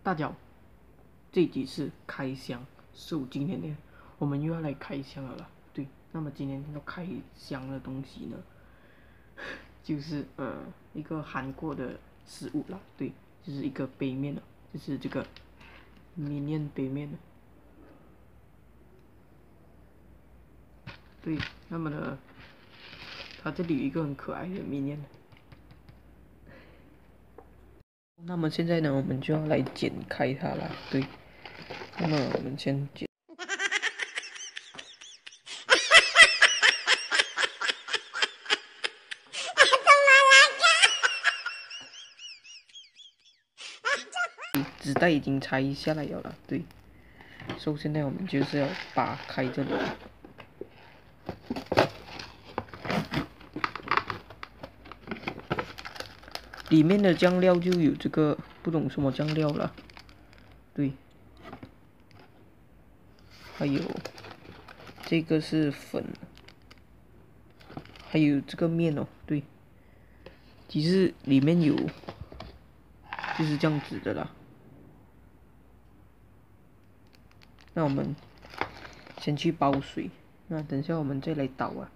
大家好，这一集是开箱，今天呢，我们又要来开箱了啦。对，那么今天要开箱的东西呢，就是一个韩国的食物啦。对，就是一个杯面了，就是这个Minion杯面的。对，那么呢，它这里有一个很可爱的Minion。那么现在呢，我们就要来剪开它了。对，那么我们先剪。纸袋已经拆下来了，对。所以现在我们就是要扒开这里。里面的酱料就有这个不懂什么酱料了，对。还有这个是粉，还有这个面哦，对。其实里面有就是这样子的啦。那我们先去煲水，那等下我们再来倒啊。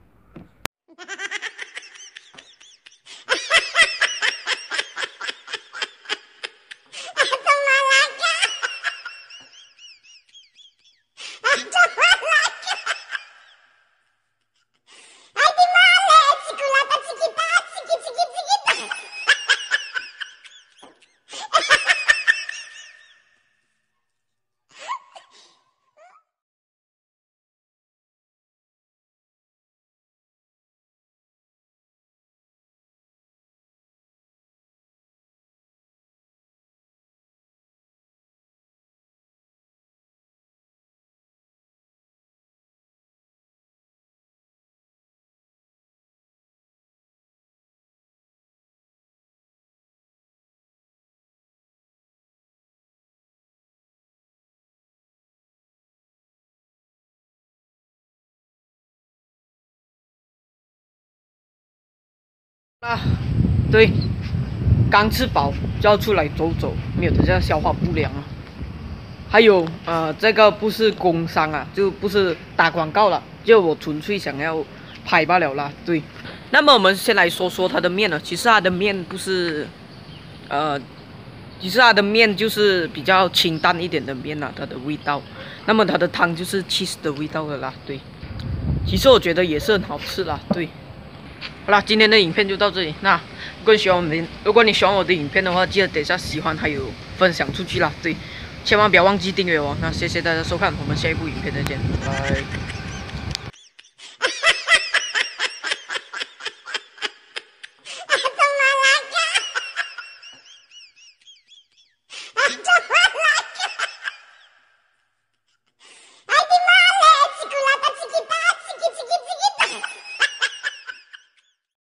对，刚吃饱就要出来走走，没有等下消化不良啊。还有这个不是工商啊，就不是打广告了，就我纯粹想要拍罢了啦。对，那么我们先来说说它的面了。其实它的面不是，其实它的面就是比较清淡一点的面啦，它的味道。那么它的汤就是 cheese 的味道的啦，对。其实我觉得也是很好吃啦，对。好啦，今天的影片就到这里。那如果你喜欢我的影片的话，记得等一下喜欢还有分享出去啦。对，千万不要忘记订阅哦。那谢谢大家收看，我们下一部影片再见，拜拜。